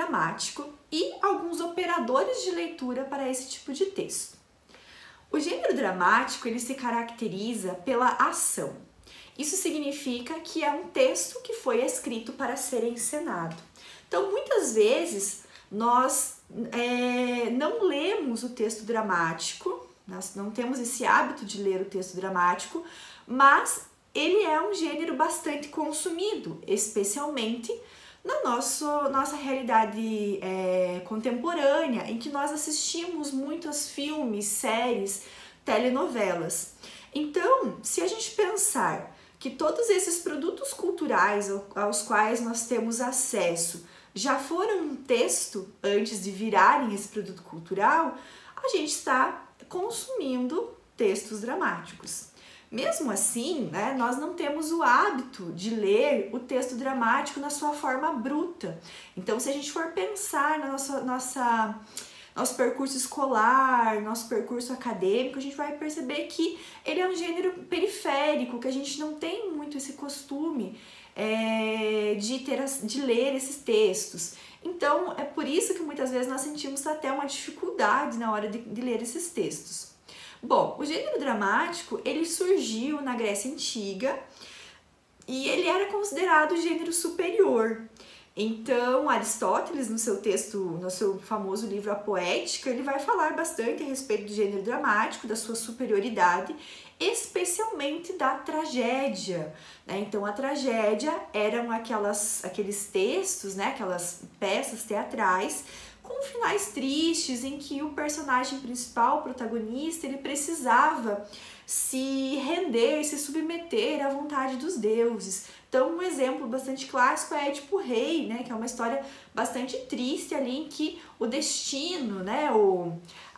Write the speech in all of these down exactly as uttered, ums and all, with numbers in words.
dramático e alguns operadores de leitura para esse tipo de texto. O gênero dramático ele se caracteriza pela ação. Isso significa que é um texto que foi escrito para ser encenado. Então, muitas vezes, nós é, não lemos o texto dramático, nós não temos esse hábito de ler o texto dramático, mas ele é um gênero bastante consumido, especialmente na nosso, nossa realidade é, contemporânea, em que nós assistimos muitos filmes, séries, telenovelas. Então, se a gente pensar que todos esses produtos culturais aos quais nós temos acesso já foram um texto antes de virarem esse produto cultural, a gente está consumindo textos dramáticos. Mesmo assim, né, nós não temos o hábito de ler o texto dramático na sua forma bruta. Então, se a gente for pensar na nossa, nossa, nosso percurso escolar, nosso percurso acadêmico, a gente vai perceber que ele é um gênero periférico, que a gente não tem muito esse costume é, de, ter, de ler esses textos. Então, é por isso que muitas vezes nós sentimos até uma dificuldade na hora de, de ler esses textos. Bom, o gênero dramático, ele surgiu na Grécia Antiga e ele era considerado o gênero superior. Então, Aristóteles, no seu texto, no seu famoso livro A Poética, ele vai falar bastante a respeito do gênero dramático, da sua superioridade, especialmente da tragédia, né? Então, a tragédia eram aquelas, aqueles textos, né? Aquelas peças teatrais com finais tristes, em que o personagem principal, o protagonista, ele precisava se render, se submeter à vontade dos deuses. Então, um exemplo bastante clássico é Édipo Rei, né, que é uma história bastante triste ali, em que o destino, né, o,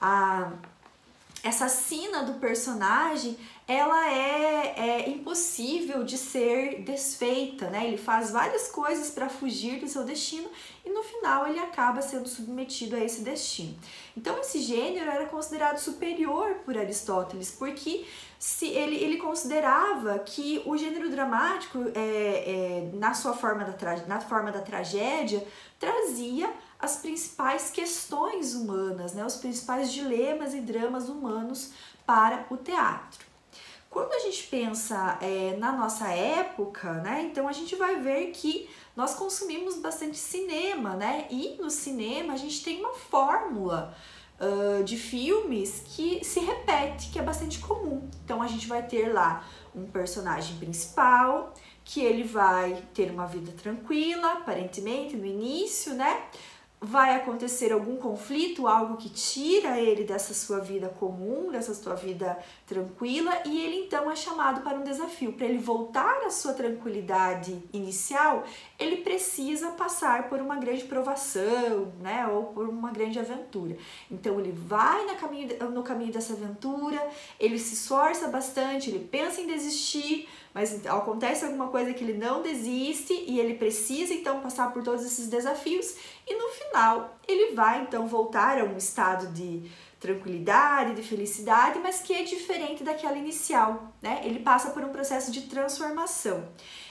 a, essa sina do personagem, ela é, é impossível de ser desfeita, né? Ele faz várias coisas para fugir do seu destino e no final ele acaba sendo submetido a esse destino. Então esse gênero era considerado superior por Aristóteles, porque se ele, ele considerava que o gênero dramático, é, é, na sua forma da, tra na forma da tragédia, trazia as principais questões humanas, né? Os principais dilemas e dramas humanos para o teatro. Quando a gente pensa é, na nossa época, né, então a gente vai ver que nós consumimos bastante cinema, né, e no cinema a gente tem uma fórmula uh, de filmes que se repete, que é bastante comum. Então a gente vai ter lá um personagem principal, que ele vai ter uma vida tranquila, aparentemente, no início, né, vai acontecer algum conflito, algo que tira ele dessa sua vida comum, dessa sua vida tranquila, e ele então é chamado para um desafio. Para ele voltar à sua tranquilidade inicial, ele precisa passar por uma grande provação, né, ou por uma grande aventura. Então ele vai no caminho, no caminho dessa aventura, ele se esforça bastante, ele pensa em desistir, mas acontece alguma coisa que ele não desiste e ele precisa então passar por todos esses desafios e no final ele vai então voltar a um estado de tranquilidade, de felicidade, mas que é diferente daquela inicial, né? Ele passa por um processo de transformação.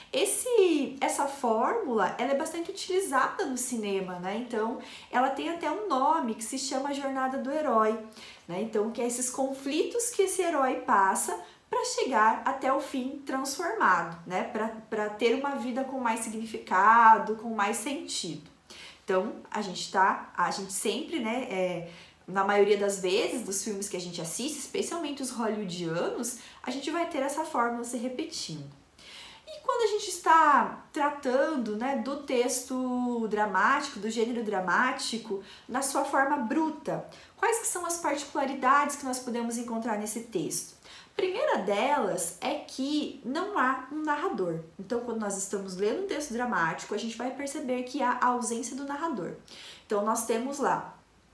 Esse, essa fórmula, ela é bastante utilizada no cinema, né? Então, ela tem até um nome que se chama Jornada do Herói, né? Então, que é esses conflitos que esse herói passa para chegar até o fim transformado, né? Para ter uma vida com mais significado, com mais sentido. Então, a gente tá, a gente sempre, né, é, na maioria das vezes, dos filmes que a gente assiste, especialmente os hollywoodianos, a gente vai ter essa fórmula se repetindo. E quando a gente está tratando, né, do texto dramático, do gênero dramático, na sua forma bruta, quais que são as particularidades que nós podemos encontrar nesse texto? A primeira delas é que não há um narrador. Então, quando nós estamos lendo um texto dramático, a gente vai perceber que há a ausência do narrador. Então, nós temos lá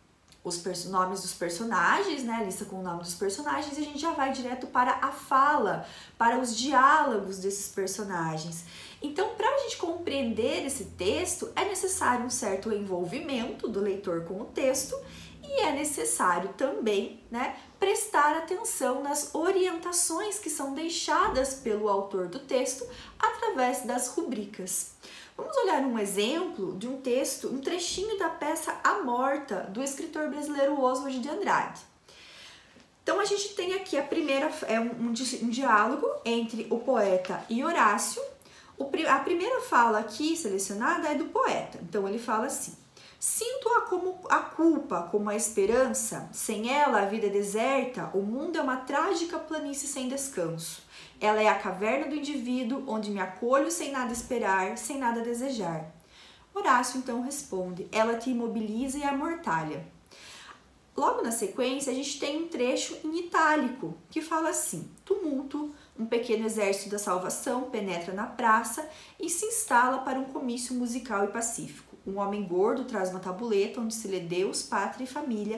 os nomes dos personagens, né, a lista com o nome dos personagens, e a gente já vai direto para a fala, para os diálogos desses personagens. Então, para a gente compreender esse texto, é necessário um certo envolvimento do leitor com o texto e é necessário também, né, prestar atenção nas orientações que são deixadas pelo autor do texto através das rubricas. Vamos olhar um exemplo de um texto, um trechinho da peça A Morta, do escritor brasileiro Oswald de Andrade. Então a gente tem aqui a primeira, é um, um, um diálogo entre o poeta e Horácio. O, a primeira fala aqui selecionada é do poeta, então ele fala assim: sinto-a como a culpa, como a esperança, sem ela a vida é deserta, o mundo é uma trágica planície sem descanso. Ela é a caverna do indivíduo, onde me acolho sem nada esperar, sem nada desejar. Horácio então responde: ela te imobiliza e amortalha. Logo na sequência, a gente tem um trecho em itálico, que fala assim: tumulto, um pequeno exército da salvação penetra na praça e se instala para um comício musical e pacífico. Um homem gordo traz uma tabuleta onde se lê Deus, pátria e família,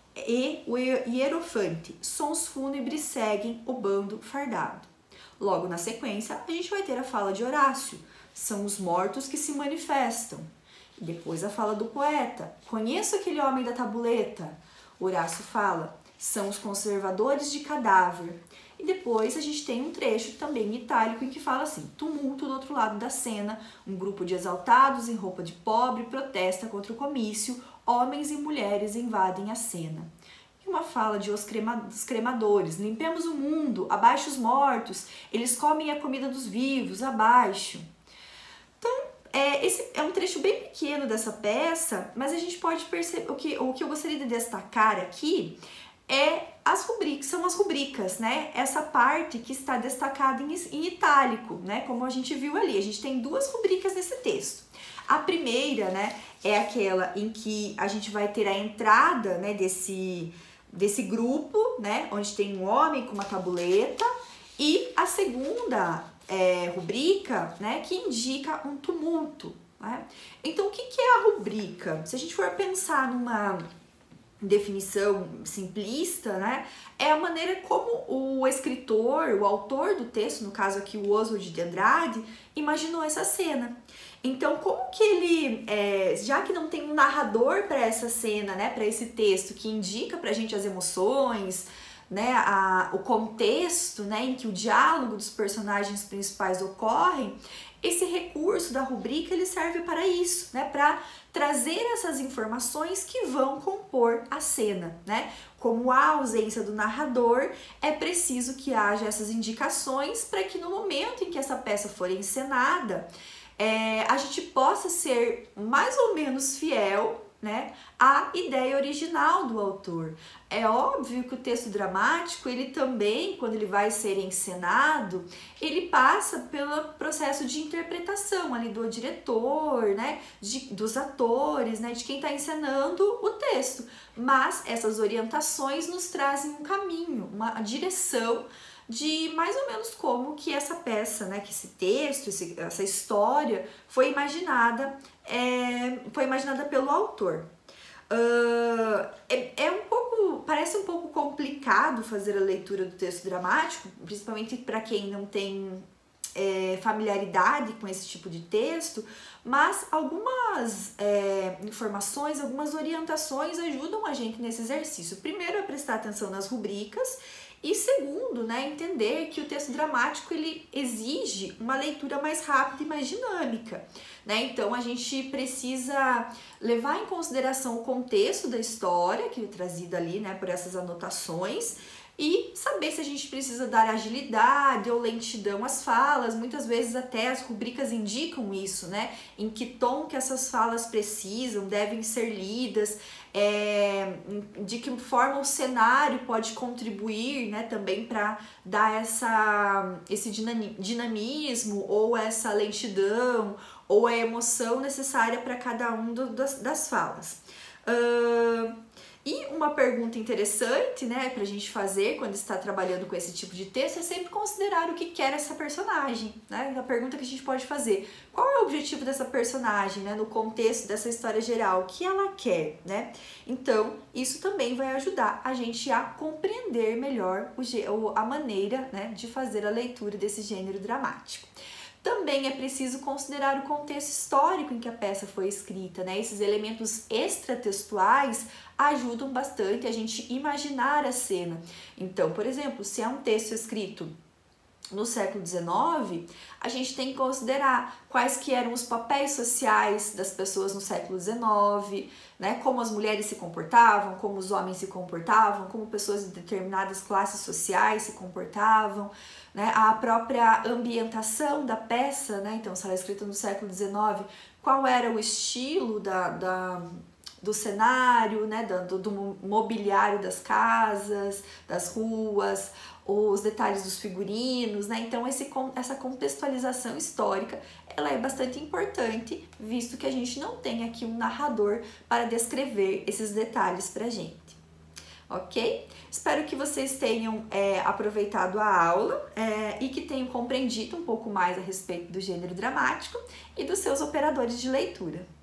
e o hierofante. Sons fúnebres seguem o bando fardado. Logo na sequência, a gente vai ter a fala de Horácio: são os mortos que se manifestam. E depois a fala do poeta: conheço aquele homem da tabuleta. Horácio fala: são os conservadores de cadáver. E depois a gente tem um trecho também em itálico em que fala assim: tumulto do outro lado da cena, um grupo de exaltados em roupa de pobre protesta contra o comício, homens e mulheres invadem a cena. E uma fala de os cremadores: limpemos o mundo, abaixo os mortos, eles comem a comida dos vivos, abaixo. Então, é, esse é um trecho bem pequeno dessa peça, mas a gente pode perceber, o que, o que eu gostaria de destacar aqui é as rubricas, são as rubricas, né? Essa parte que está destacada em, em itálico, né? Como a gente viu ali, a gente tem duas rubricas nesse texto. A primeira, né, é aquela em que a gente vai ter a entrada, né, desse, desse grupo, né, onde tem um homem com uma tabuleta, e a segunda é, rubrica, né, que indica um tumulto, né? Então, o que, que é a rubrica? Se a gente for pensar numa definição simplista, né, é a maneira como o escritor, o autor do texto, no caso aqui o Oswald de Andrade, imaginou essa cena. Então, como que ele, é, já que não tem um narrador para essa cena, né, para esse texto que indica para a gente as emoções, né, a, o contexto, né, em que o diálogo dos personagens principais ocorrem, esse recurso da rubrica ele serve para isso, né, para trazer essas informações que vão compor a cena, né? Como há ausência do narrador, é preciso que haja essas indicações para que no momento em que essa peça for encenada, é, a gente possa ser mais ou menos fiel, né, à ideia original do autor. É óbvio que o texto dramático, ele também, quando ele vai ser encenado, ele passa pelo processo de interpretação ali do diretor, né, de, dos atores, né, de quem está encenando o texto. Mas essas orientações nos trazem um caminho, uma direção de mais ou menos como que essa peça, né, que esse texto, esse, essa história foi imaginada, é, foi imaginada pelo autor. Uh, é, é um pouco, parece um pouco complicado fazer a leitura do texto dramático, principalmente para quem não tem é, familiaridade com esse tipo de texto, mas algumas é, informações, algumas orientações ajudam a gente nesse exercício. Primeiro é prestar atenção nas rubricas, e segundo, né, entender que o texto dramático ele exige uma leitura mais rápida e mais dinâmica, né? Então a gente precisa levar em consideração o contexto da história que é trazido ali, né, por essas anotações, e saber se a gente precisa dar agilidade ou lentidão às falas. Muitas vezes até as rubricas indicam isso, né? Em que tom que essas falas precisam, devem ser lidas, é, de que forma o cenário pode contribuir, né, também para dar essa, esse dinamismo ou essa lentidão ou a emoção necessária para cada um do, das, das falas. Uh, E uma pergunta interessante, né, pra gente fazer quando está trabalhando com esse tipo de texto é sempre considerar o que quer essa personagem, né? A pergunta que a gente pode fazer: qual é o objetivo dessa personagem, né, no contexto dessa história geral? O que ela quer, né? Então, isso também vai ajudar a gente a compreender melhor o, a maneira, né, de fazer a leitura desse gênero dramático. Também é preciso considerar o contexto histórico em que a peça foi escrita, né? Esses elementos extratextuais ajudam bastante a gente imaginar a cena. Então, por exemplo, se é um texto escrito no século dezenove, a gente tem que considerar quais que eram os papéis sociais das pessoas no século dezenove, né? Como as mulheres se comportavam, como os homens se comportavam, como pessoas de determinadas classes sociais se comportavam, né? A própria ambientação da peça, né? Então, se ela é escrita no século dezenove, qual era o estilo da, da do cenário, né, do, do mobiliário das casas, das ruas, os detalhes dos figurinos, né? Então esse, essa contextualização histórica, ela é bastante importante, visto que a gente não tem aqui um narrador para descrever esses detalhes pra gente. Ok? Espero que vocês tenham é, aproveitado a aula é, e que tenham compreendido um pouco mais a respeito do gênero dramático e dos seus operadores de leitura.